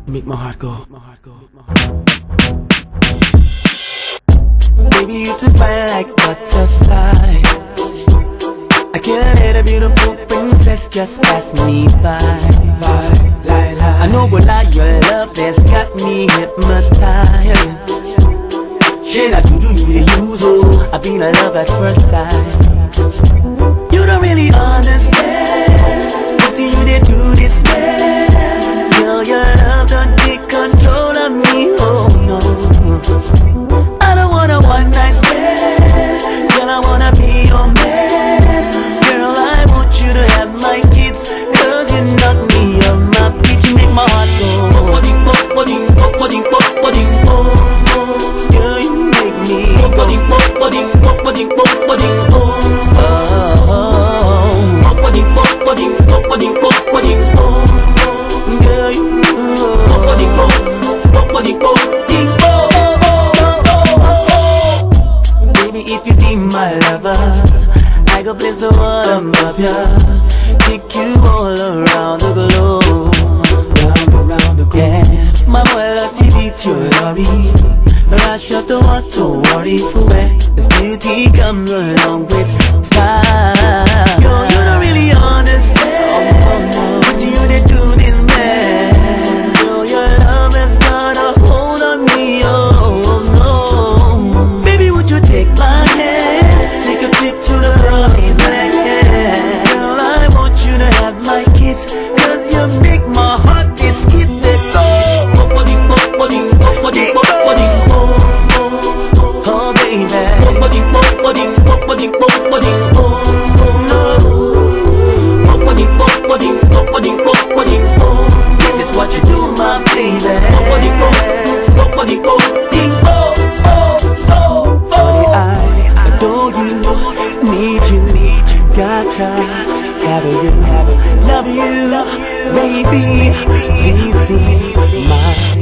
Make my heart go. Baby, you too fine like butterfly. I can't let a beautiful princess just pass me by. I know but like your love that's got me hypnotized. Shit, I do you the use, oh, I've been in love at first sight. You don't really understand what do you they do this bad. Girl, your love don't take control of me, oh no. I don't want a one night stand, girl, I wanna be your man. Girl, I want you to have my kids, cause you knock me on my feet. You make my heart go Kpo Di Kpo, Kpo Di Kpo. Girl, you make me Kpo Di Kpo, Kpo Di Kpo, Kpo Di Kpo, Kpo Di Kpo. Kpo Di Kpo, Kpo Di Kpo, Kpo Di Kpo, Kpo Di Kpo. Girl, you Kpo Di Kpo, Kpo Di Kpo, Di Kpo. Baby, if you be my lover, I go place the one above ya. Take you all around the globe, around the globe. Yeah, my boy, I see it, you're worry. Rush up the water, don't worry for where this beauty comes along with style. Yo, you don't really understand what you they do this man. Yo, your love has got a hold on me, oh no. Baby, would you take my hand, take a sip to the promised land? Girl, I want you to have my kids, cause you make my heart this skip that go. Kpo Di Kpo, Kpo Di Kpo, Kpo Di Kpo, Kpo Di Kpo. Oh baby, Kpo Di Kpo, Kpo Di Kpo, Kpo Di Kpo, Kpo Di Kpo. Kpo Di Kpo, Kpo Di Kpo, Kpo Di Kpo, Kpo Di Kpo. This is what you do, my baby. Kpo Di Kpo, Kpo Di Kpo, Di Kpo. Honey, I adore you, need you, gotta have you, love you, baby, please be mine.